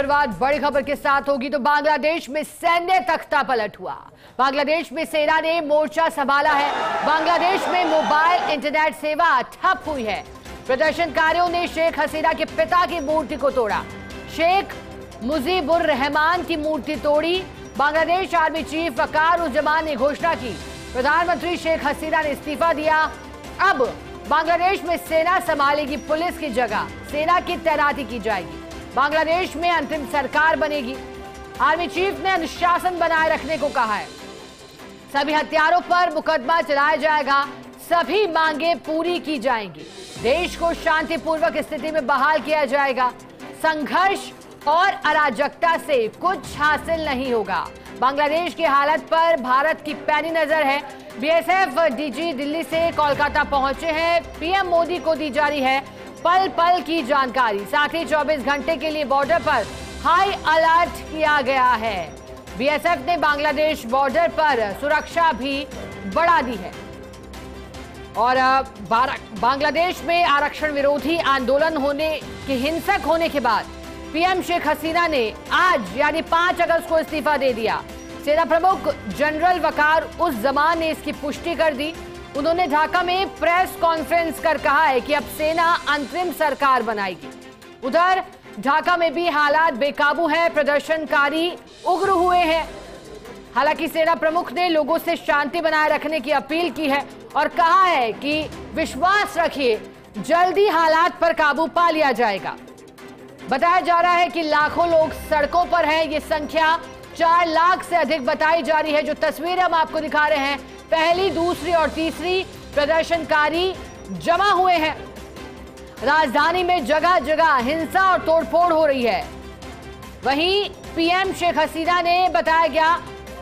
शुरुआत बड़ी खबर के साथ होगी तो बांग्लादेश में सैन्य तख्ता पलट हुआ। बांग्लादेश में सेना ने मोर्चा संभाला है। बांग्लादेश में मोबाइल इंटरनेट सेवा ठप हुई है। प्रदर्शनकारियों ने शेख हसीना के पिता की मूर्ति को तोड़ा। शेख मुजीबुर रहमान की मूर्ति तोड़ी। बांग्लादेश आर्मी चीफ वकारुज्जमान ने घोषणा की, प्रधानमंत्री शेख हसीना ने इस्तीफा दिया। अब बांग्लादेश में सेना संभालेगी पुलिस की जगह, सेना की तैनाती की जाएगी। बांग्लादेश में अंतरिम सरकार बनेगी। आर्मी चीफ ने अनुशासन बनाए रखने को कहा है। सभी हत्यारों पर मुकदमा चलाया जाएगा। सभी मांगे पूरी की जाएंगी। देश को शांतिपूर्वक स्थिति में बहाल किया जाएगा। संघर्ष और अराजकता से कुछ हासिल नहीं होगा। बांग्लादेश की हालत पर भारत की पैनी नजर है। बीएसएफ डीजी दिल्ली से कोलकाता पहुंचे हैं। पीएम मोदी को दी जा रही है पल पल की जानकारी। साथ ही 24 घंटे के लिए बॉर्डर पर हाई अलर्ट किया गया है। बीएसएफ ने बांग्लादेश बॉर्डर पर सुरक्षा भी बढ़ा दी है। और बांग्लादेश में आरक्षण विरोधी आंदोलन होने के हिंसक होने के बाद पीएम शेख हसीना ने आज यानी 5 अगस्त को इस्तीफा दे दिया। सेना प्रमुख जनरल वकारुज्जमान ने इसकी पुष्टि कर दी। उन्होंने ढाका में प्रेस कॉन्फ्रेंस कर कहा है कि अब सेना अंतरिम सरकार बनाएगी। उधर ढाका में भी हालात बेकाबू हैं। प्रदर्शनकारी उग्र हुए हैं। हालांकि सेना प्रमुख ने लोगों से शांति बनाए रखने की अपील की है और कहा है कि विश्वास रखिए, जल्दी हालात पर काबू पा लिया जाएगा। बताया जा रहा है कि लाखों लोग सड़कों पर हैं। ये संख्या 4 लाख से अधिक बताई जा रही है। जो तस्वीरें हम आपको दिखा रहे हैं, पहली, दूसरी और तीसरी प्रदर्शनकारी जमा हुए हैं। राजधानी में जगह जगह हिंसा और तोड़फोड़ हो रही है। वहीं पीएम शेख हसीना ने बताया गया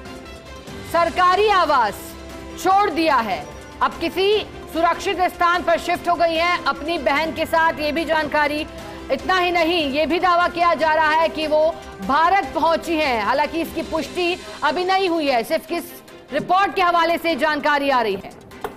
सरकारी आवास छोड़ दिया है। अब किसी सुरक्षित स्थान पर शिफ्ट हो गई है अपनी बहन के साथ। ये भी जानकारी। इतना ही नहीं, ये भी दावा किया जा रहा है कि वो भारत पहुंची हैं। हालांकि इसकी पुष्टि अभी नहीं हुई है, सिर्फ किस रिपोर्ट के हवाले से जानकारी आ रही है।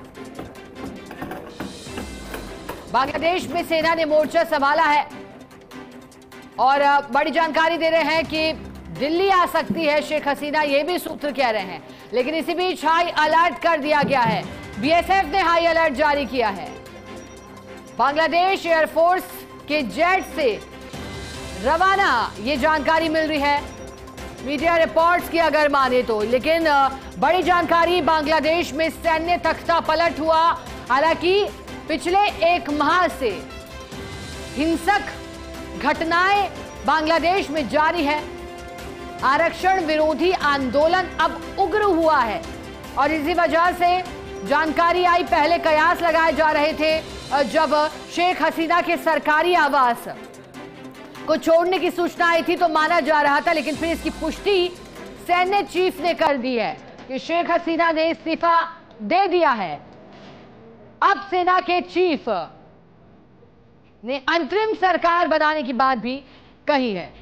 बांग्लादेश में सेना ने मोर्चा संभाला है और बड़ी जानकारी दे रहे हैं कि दिल्ली आ सकती है शेख हसीना, ये भी सूत्र कह रहे हैं। लेकिन इसी बीच हाई अलर्ट कर दिया गया है। बीएसएफ ने हाई अलर्ट जारी किया है। बांग्लादेश एयरफोर्स के जेट से रवाना ये जानकारी मिल रही है, मीडिया रिपोर्ट्स की अगर माने तो। लेकिन बड़ी जानकारी, बांग्लादेश में सैन्य तख्ता पलट हुआ। हालांकि पिछले 1 माह से हिंसक घटनाएं बांग्लादेश में जारी है। आरक्षण विरोधी आंदोलन अब उग्र हुआ है और इसी वजह से जानकारी आई, पहले कयास लगाए जा रहे थे जब शेख हसीना के सरकारी आवास को छोड़ने की सूचना आई थी तो माना जा रहा था। लेकिन फिर इसकी पुष्टि सैन्य चीफ ने कर दी है कि शेख हसीना ने इस्तीफा दे दिया है। अब सेना के चीफ ने अंतरिम सरकार बनाने की बात भी कही है।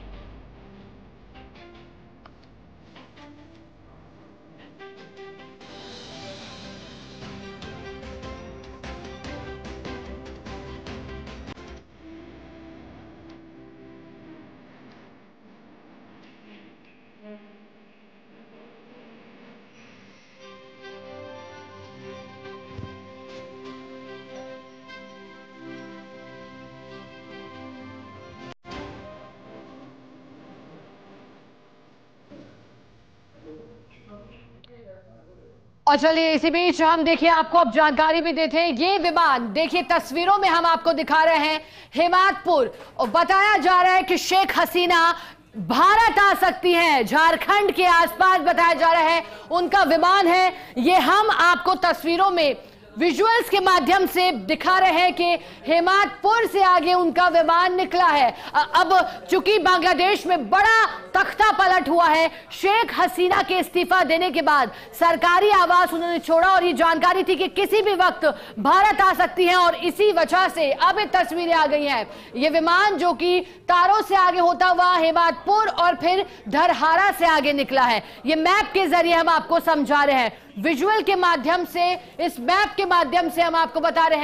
और चलिए इसी बीच हम देखिए आपको अब जानकारी भी देते हैं। ये विमान देखिए तस्वीरों में हम आपको दिखा रहे हैं हेमादपुर, और बताया जा रहा है कि शेख हसीना भारत आ सकती हैं। झारखंड के आसपास बताया जा रहा है उनका विमान है। ये हम आपको तस्वीरों में विजुअल्स के माध्यम से दिखा रहे हैं कि हेमादपुर से आगे उनका विमान निकला है। अब चूंकि बांग्लादेश में बड़ा तख्ता पलट हुआ है, शेख हसीना के इस्तीफा देने के बाद सरकारी आवास उन्होंने छोड़ा और ये जानकारी थी कि किसी भी वक्त भारत आ सकती हैं और इसी वजह से अब ये तस्वीरें आ गई हैं। ये विमान जो कि तारों से आगे होता हुआ हेमादपुर और फिर धरहारा से आगे निकला है। ये मैप के जरिए हम आपको समझा रहे हैं, विजुअल के माध्यम से, इस मैप के माध्यम से हम आपको बता रहे हैं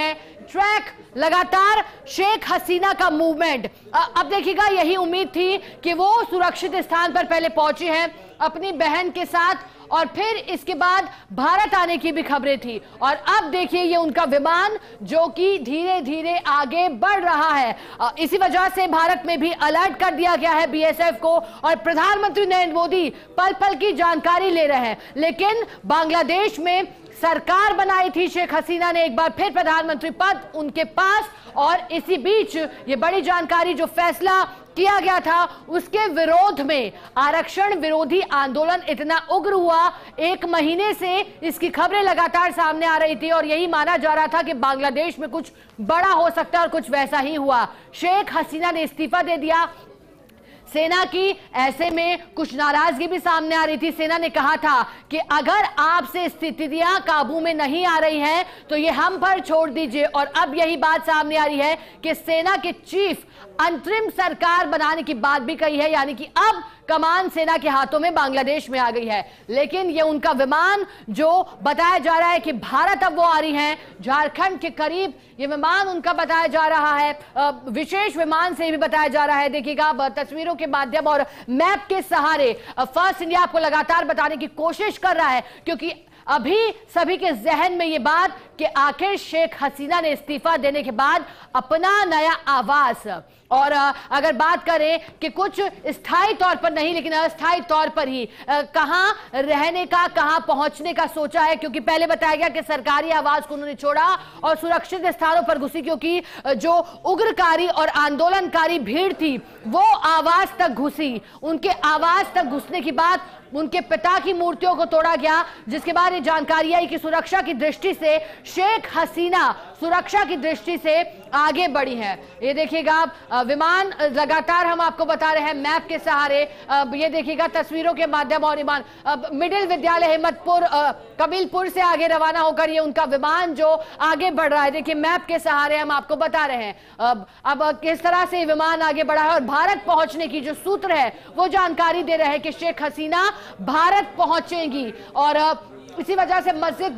ट्रैक लगातार शेख हसीना का मूवमेंट। अब देखिएगा, यही उम्मीद थी कि वो सुरक्षित स्थान पर पहले पहुंची हैं अपनी बहन के साथ, और फिर इसके बाद भारत आने की भी खबरें थी। और अब देखिए ये उनका विमान जो कि धीरे धीरे आगे बढ़ रहा है। इसी वजह से भारत में भी अलर्ट कर दिया गया है बीएसएफ को, और प्रधानमंत्री नरेंद्र मोदी पल पल की जानकारी ले रहे हैं। लेकिन बांग्लादेश में सरकार बनाई थी शेख हसीना ने, एक बार फिर प्रधानमंत्री पद उनके पास, और इसी बीच ये बड़ी जानकारी, जो फैसला किया गया था उसके विरोध में आरक्षण विरोधी आंदोलन इतना उग्र हुआ। 1 महीने से इसकी खबरें लगातार सामने आ रही थी और यही माना जा रहा था कि बांग्लादेश में कुछ बड़ा हो सकता है, और कुछ वैसा ही हुआ। शेख हसीना ने इस्तीफा दे दिया सेना की। ऐसे में कुछ नाराजगी भी सामने आ रही थी। सेना ने कहा था कि अगर आपसे स्थितियां काबू में नहीं आ रही हैं तो ये हम पर छोड़ दीजिए, और अब यही बात सामने आ रही है कि सेना के चीफ अंतरिम सरकार बनाने की बात भी कही है, यानी कि अब कमान सेना के हाथों में बांग्लादेश में आ गई है। लेकिन ये उनका विमान जो बताया जा रहा है कि भारत अब वो आ रही हैं झारखंड के करीब, ये विमान उनका बताया जा रहा है, विशेष विमान से भी बताया जा रहा है। देखिएगा तस्वीरों के माध्यम और मैप के सहारे फर्स्ट इंडिया आपको लगातार बताने की कोशिश कर रहा है, क्योंकि अभी सभी के जहन में ये बात कि आखिर शेख हसीना ने इस्तीफा देने के बाद अपना नया आवास, और अगर बात करें कि कुछ स्थायी तौर पर नहीं लेकिन अस्थायी तौर पर ही कहां रहने का, कहां पहुंचने का सोचा है, क्योंकि पहले बताया गया कि सरकारी आवास को उन्होंने छोड़ा और सुरक्षित स्थानों पर घुसी, क्योंकि जो उग्रकारी और आंदोलनकारी भीड़ थी वो आवास तक घुसी। उनके आवास तक घुसने की बात उनके पिता की मूर्तियों को तोड़ा गया, जिसके बाद ये जानकारी आई कि सुरक्षा की दृष्टि से शेख हसीना सुरक्षा की दृष्टि से आगे बढ़ी है। ये देखिएगा विमान लगातार हम आपको बता रहे हैं मैप के सहारे। ये देखिएगा तस्वीरों के माध्यम, और विमान मिडिल विद्यालय हिम्मतपुर कबीलपुर से आगे रवाना होकर ये उनका विमान जो आगे बढ़ रहा है। देखिए मैप के सहारे हम आपको बता रहे हैं अब किस तरह से विमान आगे बढ़ा है, और भारत पहुंचने की जो सूत्र है वो जानकारी दे रहे हैं कि शेख हसीना भारत पहुंचेंगी। और इसी वजह से मस्जिद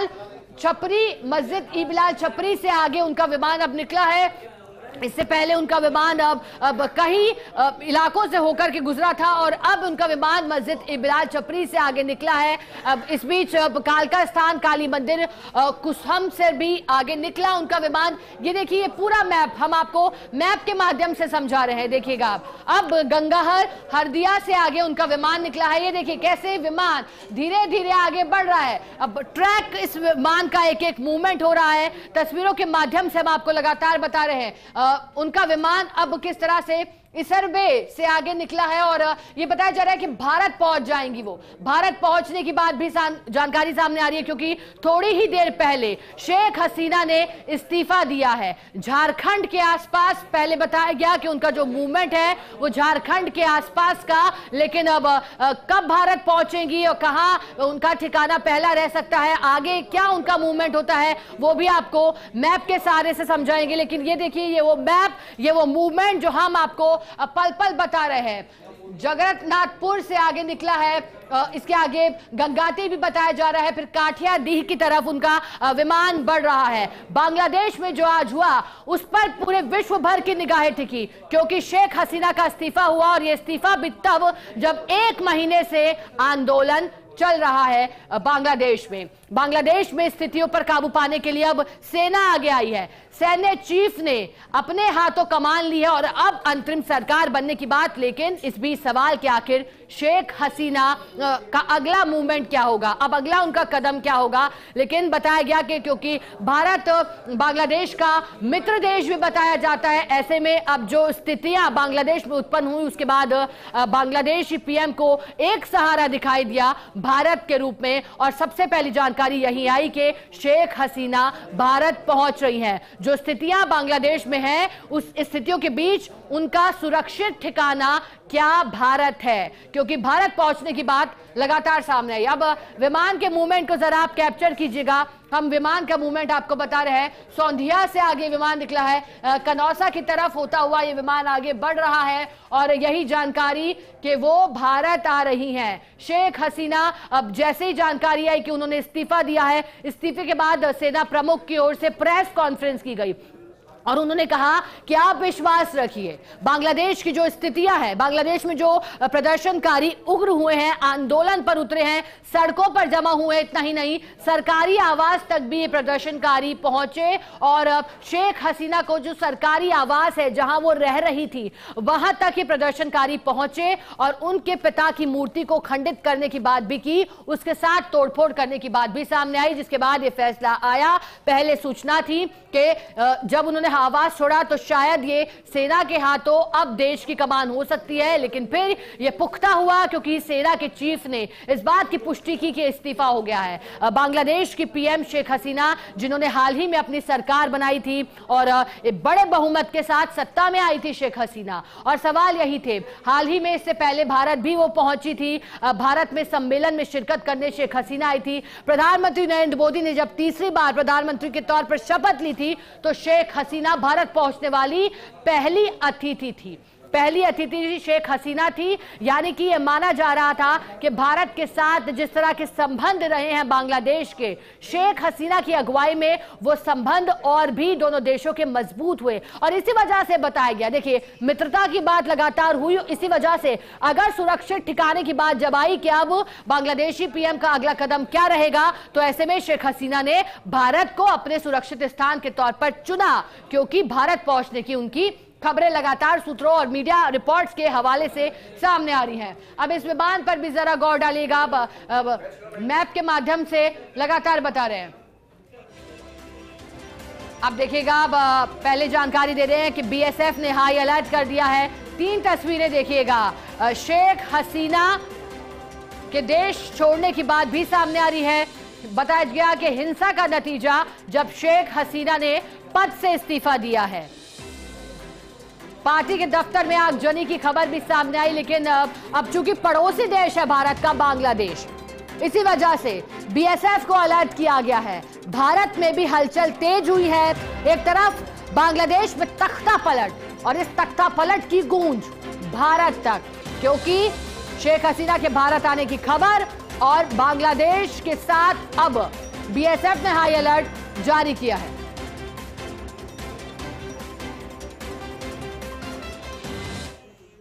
ई बिलाल छपरी से आगे उनका विमान अब निकला है। इससे पहले उनका विमान अब कई इलाकों से होकर के गुजरा था, और अब उनका विमान मस्जिद ई बिलाल छपरी से आगे निकला है। अब इस बीच कालका स्थान काली मंदिर कुसहम से भी आगे निकला उनका विमान। ये देखिए पूरा मैप हम आपको मैप के माध्यम से समझा रहे हैं। देखिएगा अब गंगाहर हरदिया से आगे उनका विमान निकला है। ये देखिए कैसे विमान धीरे धीरे आगे बढ़ रहा है। अब ट्रैक इस विमान का एक एक मूवमेंट हो रहा है। तस्वीरों के माध्यम से हम आपको लगातार बता रहे हैं उनका विमान अब किस तरह से इसरबे से आगे निकला है, और ये बताया जा रहा है कि भारत पहुंच जाएंगी। वो भारत पहुंचने की बात भी जानकारी सामने आ रही है, क्योंकि थोड़ी ही देर पहले शेख हसीना ने इस्तीफा दिया है। झारखंड के आसपास पहले बताया गया कि उनका जो मूवमेंट है वो झारखंड के आसपास का, लेकिन अब कब भारत पहुंचेंगी और कहां उनका ठिकाना पहला रह सकता है, आगे क्या उनका मूवमेंट होता है, वो भी आपको मैप के सहारे से समझाएंगे। लेकिन ये देखिए ये वो मैप, ये वो मूवमेंट जो हम आपको पल पल बता रहे हैं। जगन्नाथपुर से आगे निकला है, इसके आगे गंगाती भी बताया जा रहा है, फिर काठियाडीह की तरफ उनका विमान बढ़ रहा है। बांग्लादेश में जो आज हुआ उस पर पूरे विश्व भर की निगाहें टिकी, क्योंकि शेख हसीना का इस्तीफा हुआ, और यह इस्तीफा भी तब जब 1 महीने से आंदोलन चल रहा है बांग्लादेश में। बांग्लादेश में स्थितियों पर काबू पाने के लिए अब सेना आगे आई है। सैन्य चीफ ने अपने हाथों कमान ली है और अब अंतरिम सरकार बनने की बात। लेकिन इस बीच सवाल कि आखिर शेख हसीना का अगला मूवमेंट क्या होगा, अब अगला उनका कदम क्या होगा। लेकिन बताया गया कि क्योंकि भारत बांग्लादेश का मित्र देश भी बताया जाता है, ऐसे में अब जो स्थितियां बांग्लादेश में उत्पन्न हुई उसके बाद बांग्लादेशी पीएम को एक सहारा दिखाई दिया भारत के रूप में, और सबसे पहली जानकारी यही आई कि शेख हसीना भारत पहुंच रही हैं। जो स्थितियां बांग्लादेश में हैं उस स्थितियों के बीच उनका सुरक्षित ठिकाना क्या भारत है, क्योंकि भारत पहुंचने की बात लगातार सामने आई। अब विमान के मूवमेंट को जरा आप कैप्चर कीजिएगा। हम विमान का मूवमेंट आपको बता रहे हैं। सौंधिया से आगे विमान निकला है, कनौसा की तरफ होता हुआ ये विमान आगे बढ़ रहा है और यही जानकारी कि वो भारत आ रही हैं शेख हसीना। अब जैसे ही जानकारी आई कि उन्होंने इस्तीफा दिया है, इस्तीफे के बाद सेना प्रमुख की ओर से प्रेस कॉन्फ्रेंस की गई और उन्होंने कहा कि आप विश्वास रखिए, बांग्लादेश की जो स्थितियां हैं, बांग्लादेश में जो प्रदर्शनकारी उग्र हुए हैं, आंदोलन पर उतरे हैं, सड़कों पर जमा हुए, इतना ही नहीं सरकारी आवास तक भी ये प्रदर्शनकारी पहुंचे और शेख हसीना को जो सरकारी आवास है जहां वो रह रही थी वहां तक ये प्रदर्शनकारी पहुंचे और उनके पिता की मूर्ति को खंडित करने की बात भी की, उसके साथ तोड़फोड़ करने की बात भी सामने आई, जिसके बाद ये फैसला आया। पहले सूचना थी कि जब उन्होंने आवाज छोड़ा तो शायद ये सेना के हाथों अब देश की कमान हो सकती है, लेकिन फिर ये पुख्ता हुआ क्योंकि सेना के चीफ ने इस बात की पुष्टि की कि इस्तीफा हो गया है। बांग्लादेश की पीएम शेख हसीना, जिन्होंने हाल ही में अपनी सरकार बनाई थी और बड़े बहुमत के साथ सत्ता में आई थी शेख हसीना, और सवाल यही थे, हाल ही में इससे पहले भारत भी वो पहुंची थी, भारत में सम्मेलन में शिरकत करने शेख हसीना आई थी। प्रधानमंत्री नरेंद्र मोदी ने जब तीसरी बार प्रधानमंत्री के तौर पर शपथ ली थी तो शेख हसीना भारत पहुंचने वाली पहली अतिथि थी, पहली अतिथि शेख हसीना थी। यानी कि यह माना जा रहा था कि भारत के साथ जिस तरह के संबंध रहे हैं बांग्लादेश के, शेख हसीना की अगुवाई में वो संबंध और भी दोनों देशों के मजबूत हुए और इसी वजह से बताया गया। देखिए, मित्रता की बात लगातार हुई, इसी वजह से अगर सुरक्षित ठिकाने की बात जब आई कि अब बांग्लादेशी पीएम का अगला कदम क्या रहेगा, तो ऐसे में शेख हसीना ने भारत को अपने सुरक्षित स्थान के तौर पर चुना, क्योंकि भारत पहुंचने की उनकी खबरें लगातार सूत्रों और मीडिया रिपोर्ट्स के हवाले से सामने आ रही हैं। अब इस विमान पर भी जरा गौर डालिएगा, अब मैप के माध्यम से लगातार बता रहे हैं। अब देखिएगा, अब पहले जानकारी दे रहे हैं कि बीएसएफ ने हाई अलर्ट कर दिया है। 3 तस्वीरें देखिएगा, शेख हसीना के देश छोड़ने की बात भी सामने आ रही है। बताया गया कि हिंसा का नतीजा जब शेख हसीना ने पद से इस्तीफा दिया है। पार्टी के दफ्तर में आगजनी की खबर भी सामने आई, लेकिन अब चूंकि पड़ोसी देश है भारत का बांग्लादेश, इसी वजह से बीएसएफ को अलर्ट किया गया है। भारत में भी हलचल तेज हुई है। एक तरफ बांग्लादेश में तख्ता पलट और इस तख्ता पलट की गूंज भारत तक, क्योंकि शेख हसीना के भारत आने की खबर और बांग्लादेश के साथ अब बीएसएफ ने हाई अलर्ट जारी किया है।